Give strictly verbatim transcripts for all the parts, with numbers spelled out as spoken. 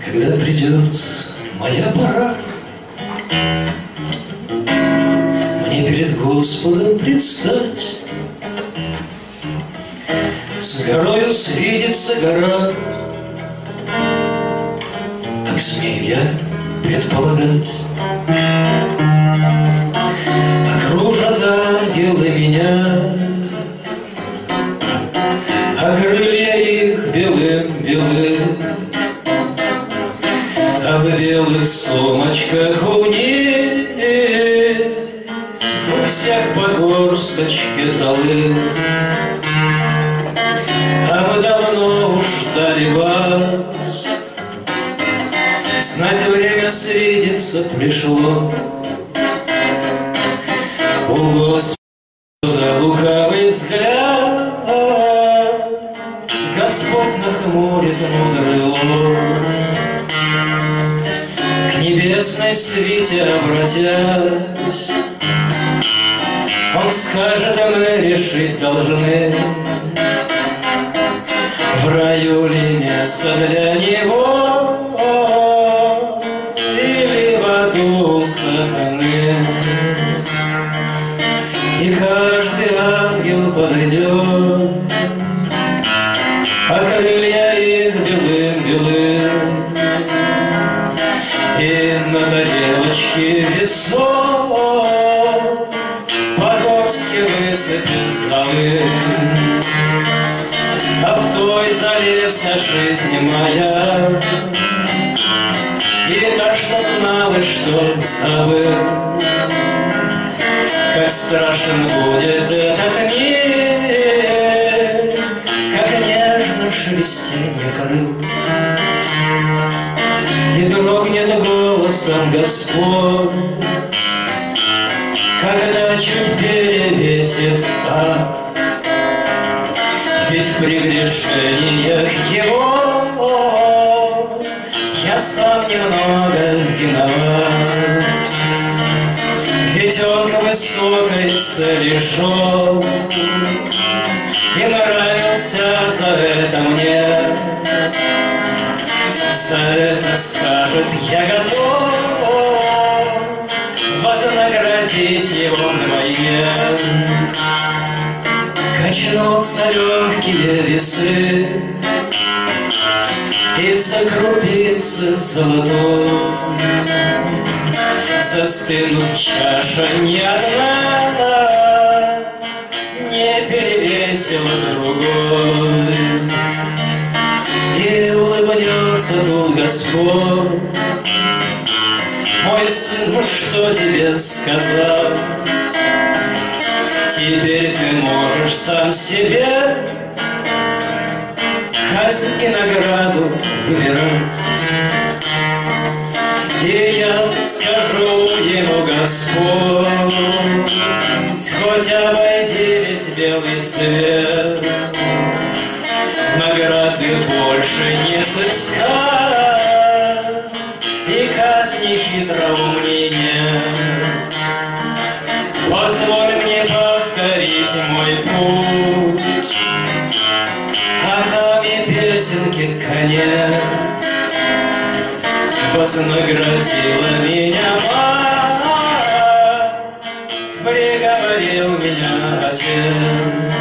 Когда придет моя пора мне перед Господом предстать, с горою свидится гора, как смею я предполагать. Окружат ангелы меня, а крылья их белым-белым, а в белых сумочках у них у всех по горсточке золы. А мы давно уж ждали вас, знать время свидеться пришло. У Господа лукавый взгляд, Господь нахмурит мудрый лоб. К небесной свите обратясь, Он скажет, а мы решить должны, в раю ли место для него или в аду сатаны. И каждый ангел подойдет, а крылья их белым-белым, и на тарелочке весов по горстке высыпет столы. А в той зале вся жизнь моя, и та, что знал и что забыл. Как страшен будет этот мир, как нежно шелестенье крыл, и дрогнет голосом Господь, когда чуть перевесит ад. Ведь в прегрешениях его я сам немного виноват. Ведь он к высокой цели шел, и нравился за это мне. За это скажет, я готов вознаградить его вдвойне. Качнутся легкие весы, из-за крупицы золотой застынут чаша ни одна, не перевесила другой. И улыбнется тут Господь: мой сын, ну что тебе сказать? Теперь ты можешь сам себе казнь и награду выбирать. И я скажу ему: Господь, хоть обойди весь белый свет, награды больше не сыскать, и казни хитроумней нет. Позволь мне повторить мой путь, а там и песенки конец. Вознаградила меня мать, приговорил меня отец.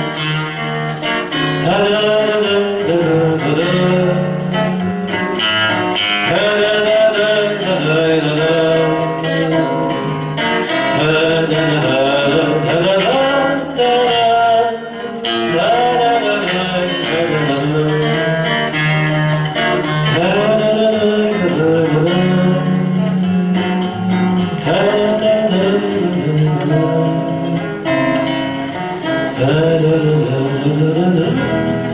Da da da da da da da.